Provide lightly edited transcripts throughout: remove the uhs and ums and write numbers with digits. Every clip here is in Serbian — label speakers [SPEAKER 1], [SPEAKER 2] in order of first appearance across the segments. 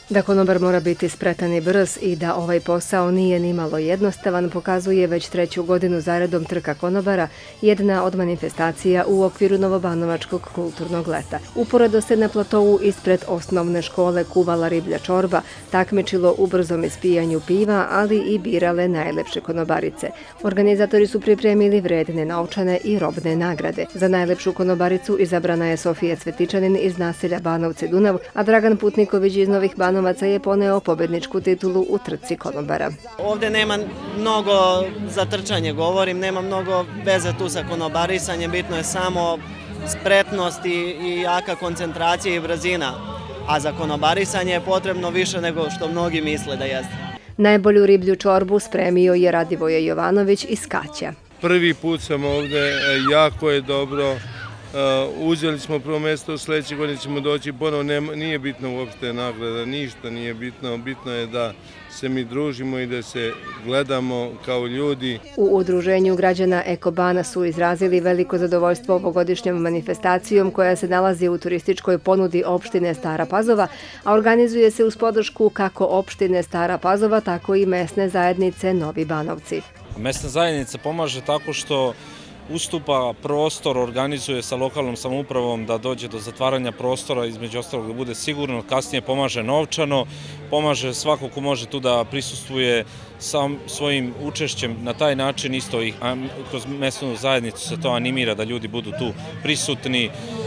[SPEAKER 1] Da konobar mora biti spretan i brz i da ovaj posao nije nimalo jednostavan pokazuje već 3. godinu zaredom trka konobara, jedna od manifestacija u okviru Novobanovačkog kulturnog leta. Uporedo se na platovu ispred osnovne škole kuvala riblja čorba, takmičilo u brzom ispijanju piva, ali i birale najlepše konobarice. Organizatori su pripremili vredne novčane i robne nagrade. Za najlepšu konobaricu izabrana je Sofija Cvetičanin iz naselja Banovce Dunav, a Dragan Putniković iz Novih Banovaca je poneo pobedničku titulu u trci konobara.
[SPEAKER 2] Ovde nema mnogo za trčanje, nema mnogo veze tu sa konobarisanjem, bitno je samo spretnost i jaka koncentracija i brzina, a za konobarisanje je potrebno više nego što mnogi misle da jeste.
[SPEAKER 1] Najbolju riblju čorbu spremio je Radivoje Jovanović iz Kaća.
[SPEAKER 3] Prvi put sam ovde, jako je dobro. Uzeli smo prvo mesto, sljedeće godine ćemo doći ponovo, nije bitno uopšte nagrada, ništa nije bitno, bitno je da se mi družimo i da se gledamo kao ljudi.
[SPEAKER 1] U udruženju građana Ekobana su izrazili veliko zadovoljstvo ovogodišnjom manifestacijom koja se nalazi u turističkoj ponudi opštine Stara Pazova, a organizuje se uz podršku kako opštine Stara Pazova, tako i mesne zajednice Novi Banovci.
[SPEAKER 4] Mesna zajednica pomaže tako što ustupa prostor, organizuje sa lokalnom samoupravom da dođe do zatvaranja prostora, između ostalog da bude sigurno, kasnije pomaže novčano, pomaže svako ko može tu da prisustvuje sam svojim učešćem, na taj način isto i kroz mesnu zajednicu se to animira da ljudi budu tu prisutni,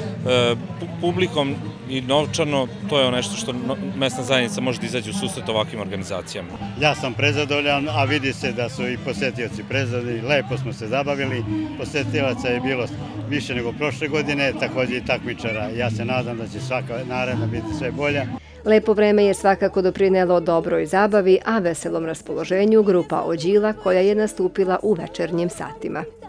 [SPEAKER 4] publikom i novčano, to je nešto što mesna zajednica može da izađe u susret ovakvim organizacijama.
[SPEAKER 5] Ja sam prezadovoljan, a vidi se da su i posetioci prezadovoljni, lepo smo se zabavili, posetilaca je bilo više nego prošle godine, također i takmičara. Ja se nadam da će svaka naredna biti sve bolja.
[SPEAKER 1] Lepo vreme je svakako doprinelo dobroj zabavi, a veselom raspoloženju grupa Ođila koja je nastupila u večernjim satima.